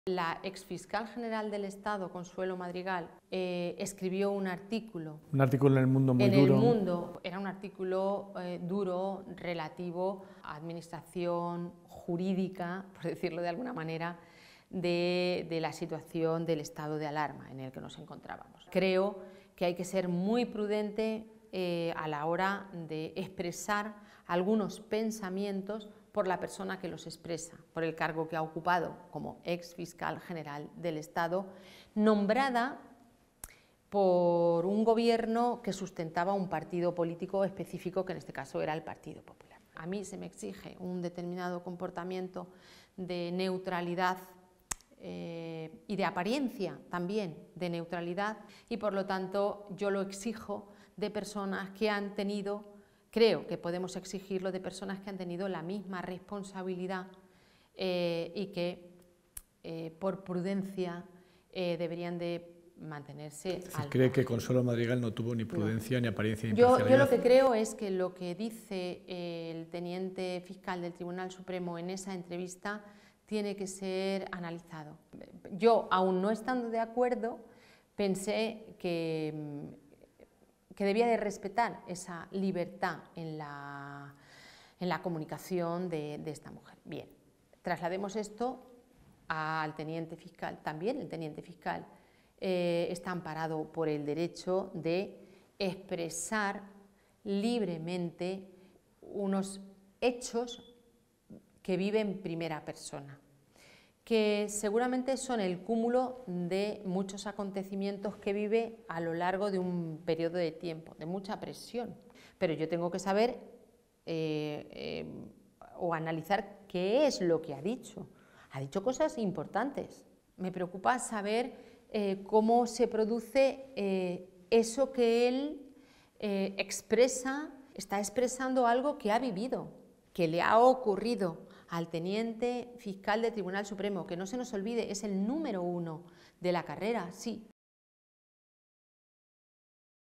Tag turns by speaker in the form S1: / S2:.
S1: La exfiscal general del Estado, Consuelo Madrigal, escribió un artículo.
S2: Un artículo en El Mundo muy duro.
S1: En El Mundo, era un artículo duro, relativo a administración jurídica, por decirlo de alguna manera, de la situación del estado de alarma en el que nos encontrábamos. Creo que hay que ser muy prudente a la hora de expresar algunos pensamientos por la persona que los expresa, por el cargo que ha ocupado como ex fiscal general del Estado, nombrada por un gobierno que sustentaba un partido político específico, que en este caso era el Partido Popular. A mí se me exige un determinado comportamiento de neutralidad y de apariencia también de neutralidad, y por lo tanto yo lo exijo de personas que han tenido, creo que podemos exigirlo de personas que han tenido la misma responsabilidad y que por prudencia deberían de mantenerse.
S2: ¿Cree que Consuelo Madrigal no tuvo ni prudencia ni apariencia de
S1: Yo
S2: imparcialidad?
S1: lo que creo es que lo que dice el teniente fiscal del Tribunal Supremo en esa entrevista tiene que ser analizado. Yo, aún no estando de acuerdo, pensé que debía de respetar esa libertad en la comunicación de esta mujer. Bien, traslademos esto al teniente fiscal. También el teniente fiscal está amparado por el derecho de expresar libremente unos hechos que vive en primera persona, que seguramente son el cúmulo de muchos acontecimientos que vive a lo largo de un periodo de tiempo, de mucha presión. Pero yo tengo que saber o analizar qué es lo que ha dicho. Ha dicho cosas importantes. Me preocupa saber cómo se produce eso que él expresa, está expresando algo que ha vivido, que le ha ocurrido al teniente fiscal del Tribunal Supremo, que no se nos olvide, es el número 1 de la carrera, sí,